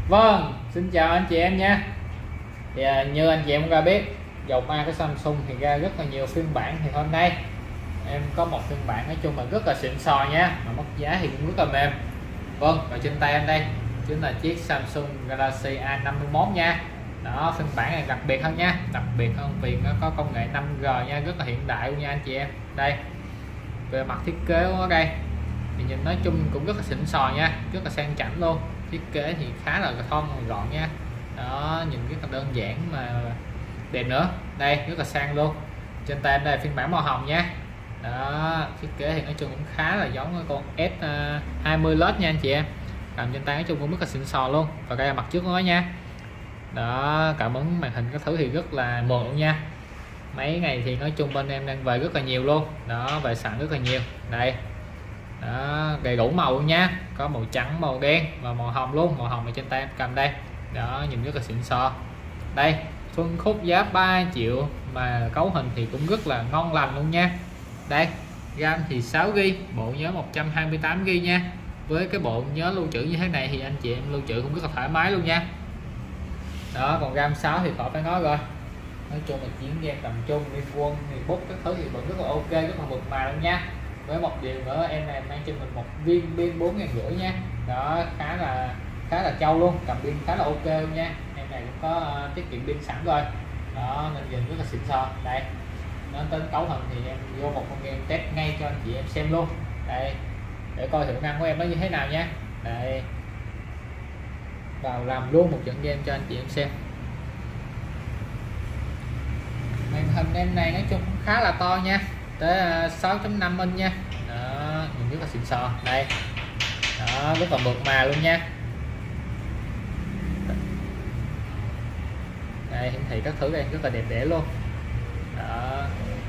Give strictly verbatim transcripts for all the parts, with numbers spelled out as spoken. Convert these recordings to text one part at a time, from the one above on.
Vâng, xin chào anh chị em nha. Thì à, như anh chị em cũng đã biết, dầu ma cái Samsung thì ra rất là nhiều phiên bản. Thì hôm nay em có một phiên bản nói chung là rất là xịn sò nha, mà mức giá thì cũng rất là mềm. Vâng, và trên tay em đây chính là chiếc Samsung Galaxy A năm mươi mốt nha. Đó, phiên bản này đặc biệt hơn nha, đặc biệt hơn vì nó có công nghệ năm G nha, rất là hiện đại luôn nha anh chị em. Đây, về mặt thiết kế ở đây thì nhìn nói chung cũng rất là xịn sò nha, rất là sang chảnh luôn. Thiết kế thì khá là thon gọn nha. Đó, nhìn rất là đơn giản mà đẹp nữa. Đây, rất là sang luôn. Trên tay em đây là phiên bản màu hồng nha. Đó, thiết kế thì nói chung cũng khá là giống với con S hai mươi Plus nha anh chị em. Cầm trên tay nói chung cũng rất là xịn sò luôn. Và đây là mặt trước của nó nha. Đó, cảm ứng màn hình các thứ thì rất là mượt luôn nha. Mấy ngày thì nói chung bên em đang về rất là nhiều luôn. Đó, về sẵn rất là nhiều. Đây. Đó, đầy đủ màu luôn nha, có màu trắng, màu đen và màu hồng luôn. Màu hồng ở trên tay em cầm đây. Đó, nhìn rất là xịn sò. Đây, phân khúc giá ba triệu mà cấu hình thì cũng rất là ngon lành luôn nha. Đây, RAM thì sáu gi ga bai, bộ nhớ một trăm hai mươi tám gi ga bai nha. Với cái bộ nhớ lưu trữ như thế này thì anh chị em lưu trữ cũng rất là thoải mái luôn nha. Đó, còn RAM sáu thì khỏi phải nói rồi. Nói chung là chiến game tầm trung, liên quân thì bút các thứ thì vẫn rất là ok, rất là mượt mà luôn nha. Với một điều nữa, em này mang trên mình một viên pin bốn ngàn rưỡi nha. Đó, khá là khá là trâu luôn, cầm pin khá là ok luôn nha. Em này cũng có uh, tiết kiệm pin sẵn rồi. Đó, nên nhìn rất là xịn sò. Đây, nó tính cấu hình thì em vô một con game test ngay cho anh chị em xem luôn. Đây, để coi hiệu năng của em nó như thế nào nha. Đây, vào làm luôn một trận game cho anh chị em xem. Màn hình em này nói chung cũng khá là to nha, tới sáu chấm năm inch nha. Đó, nhìn rất là xịn sò. Đây, đó, rất là mượt mà luôn nha. Đây, hiển thị các thứ đây rất là đẹp đẽ luôn. Đó,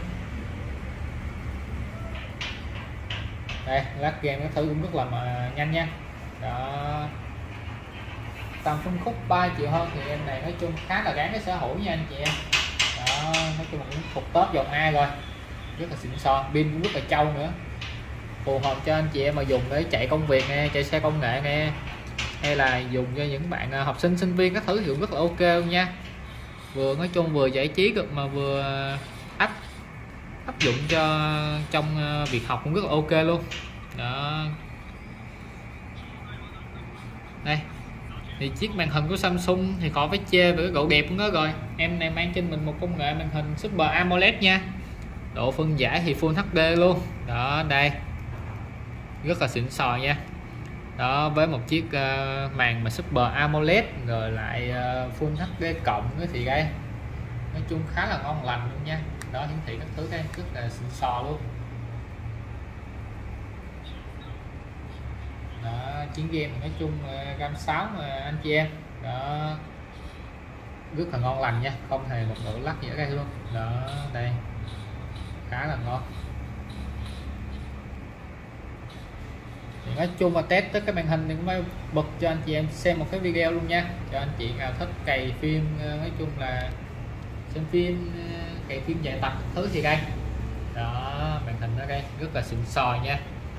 đây, lát game các thứ cũng rất là mà nhanh nha. Đó, tầm phân khúc ba triệu hơn thì em này nói chung khá là đáng cái sở hữu nha anh chị em. Đó, nói chung là cũng thuộc top dòng A rồi, rất là xịn sò, pin cũng rất là trâu nữa, phù hợp cho anh chị em mà dùng để chạy công việc nè, chạy xe công nghệ nè, hay là dùng cho những bạn học sinh sinh viên các thứ thì cũng rất là ok luôn nha. Vừa nói chung vừa giải trí được mà vừa áp áp dụng cho trong việc học cũng rất là ok luôn. Đó, đây thì chiếc màn hình của Samsung thì khỏi phải chê về cái độ đẹp của nó rồi. Em này mang trên mình một công nghệ màn hình Super AMOLED nha, độ phân giải thì Full hát đê luôn. Đó, đây rất là xịn sò nha. Đó, với một chiếc uh, màn mà Super AMOLED rồi lại uh, Full hát đê cộng thì đây nói chung khá là ngon lành luôn nha. Đó, hiển thị các thứ đây rất là xịn sò luôn. Đó, chiến game nói chung uh, RAM sáu mà anh chị em. Đó, rất là ngon lành nha, không hề một độ lắc gì ở đây luôn. Đó, đây khá là ngon. Thì nói chung mà test tới cái màn hình thì cũng mới bật cho anh chị em xem một cái video luôn nha, cho anh chị nào thích cày phim, nói chung là xem phim, cày phim dài tập thứ thì đây. Đó, màn hình ở đây rất là xịn sò nha.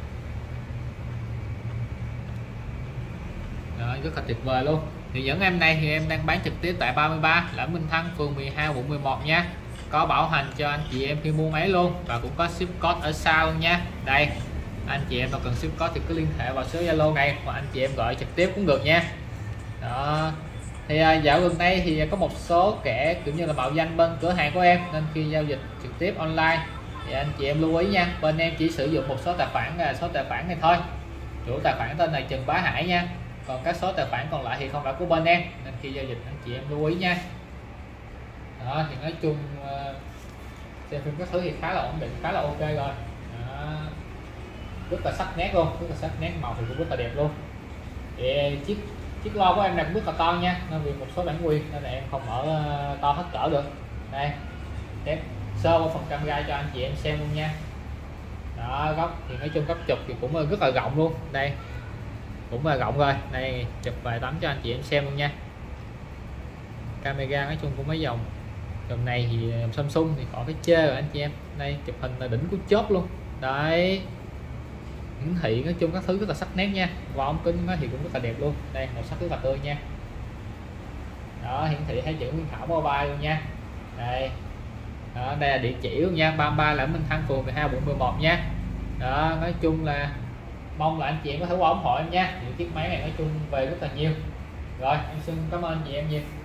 Đó, rất là tuyệt vời luôn. Thì những em này thì em đang bán trực tiếp tại ba mươi ba Lãnh Minh Thăng, phường mười hai, quận mười một nha. Có bảo hành cho anh chị em khi mua máy luôn, và cũng có ship code ở sau luôn nha. Đây, anh chị em nào cần ship code thì cứ liên hệ vào số Zalo này, hoặc anh chị em gọi trực tiếp cũng được nha. Đó, thì à, dạo gần đây thì có một số kẻ kiểu như là mạo danh bên cửa hàng của em, nên khi giao dịch trực tiếp online thì anh chị em lưu ý nha, bên em chỉ sử dụng một số tài khoản là số tài khoản này thôi. Chủ tài khoản tên là Trần Bá Hải nha, còn các số tài khoản còn lại thì không phải của bên em, nên khi giao dịch anh chị em lưu ý nha. Đó, thì nói chung uh, xem phim các thứ thì khá là ổn định, khá là ok rồi. Đó, rất là sắc nét luôn, rất là sắc nét, màu thì cũng rất là đẹp luôn. Thì chiếc chiếc loa của em này cũng rất là to nha, nên vì một số bản quyền nên là em không mở uh, to hết cỡ được. Đây, test sơ qua phần camera cho anh chị em xem luôn nha. Đó, góc thì nói chung góc chụp thì cũng rất là rộng luôn. Đây cũng là rộng rồi, đây chụp vài tấm cho anh chị em xem luôn nha. Camera nói chung cũng mấy dòng dòng này thì Samsung thì khỏi phải chê rồi anh chị em. Đây chụp hình là đỉnh của chốt luôn. Đấy, hiển thị nói chung các thứ rất là sắc nét nha, và ống kính nó thì cũng rất là đẹp luôn. Đây màu sắc rất là tươi nha. đó, hiển thị thấy chữ Nguyên Thảo Mobile luôn nha. Đây đó, đây là địa chỉ luôn nha, ba mươi ba là Minh Thăng, phường mười hai, quận mười một nha. Đó, nói chung là mong là anh chị em có thể qua ủng hộ em nha, những chiếc máy này nói chung về rất là nhiều. Rồi em xin cảm ơn chị em nhiều.